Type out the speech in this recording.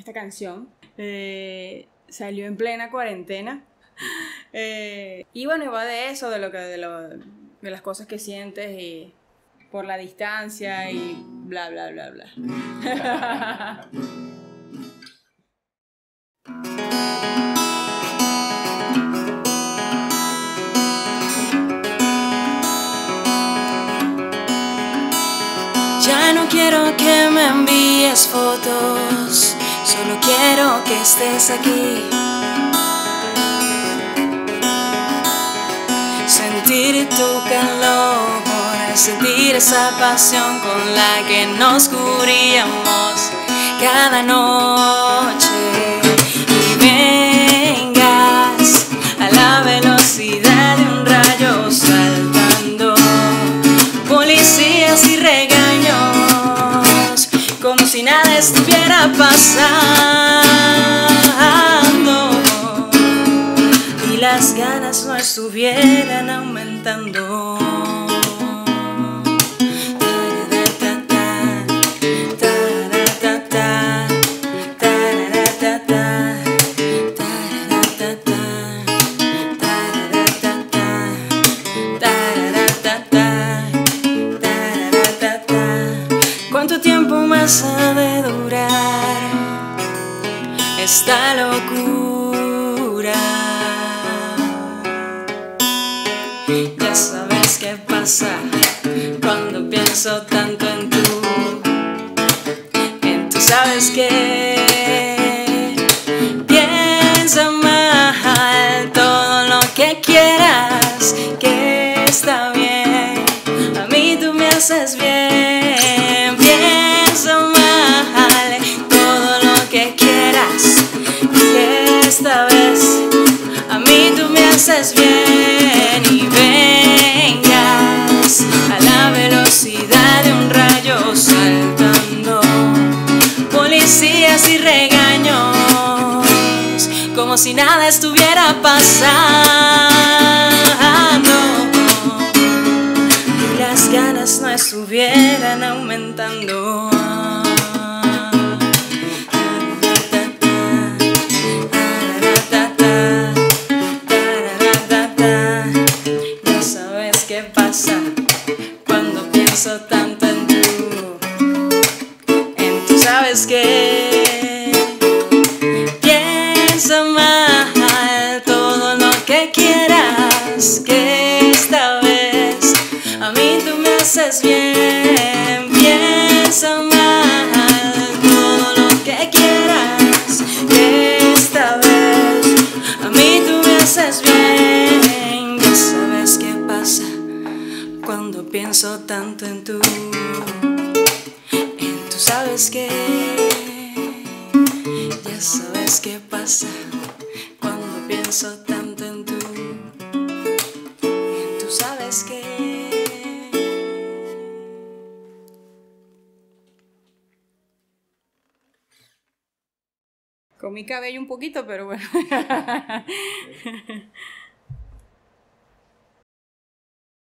esta canción. Salió en plena cuarentena. Y bueno, va de eso, de las cosas que sientes y por la distancia y bla, bla, bla, bla. Ya no quiero que me envíes fotos, solo quiero que estés aquí. Sentir tu calor, sentir esa pasión con la que nos cubríamos cada noche. Y vengas a la velocidad de un rayo saltando, policías y regaños, como si nada estuviera pasando y las ganas no estuvieran aumentando. ¿Cuánto tiempo más ha de durar esta locura? Ya sabes qué pasa cuando pienso tanto en tú. Sabes que piensa mal todo lo que quieras, que está bien, a mí tú me haces bien. Piensa mal todo lo que quieras, que esta vez a mí tú me haces bien. Y vengas a la velocidad de un rayo saltando, policías y regaños, como si nada estuviera pasando y las ganas no estuvieran aumentando. Ya sabes qué pasa cuando pienso tanto en tú. Sabes que piensa mal todo lo que quieras, que esta vez a mí tú me haces bien. Piensa mal todo lo que quieras, que esta vez a mí tú me haces bien. Ya sabes qué pasa cuando pienso tanto en tú. Sabes que, ya sabes qué pasa cuando pienso tanto en tú. Tú sabes que. Con mi cabello un poquito, pero bueno.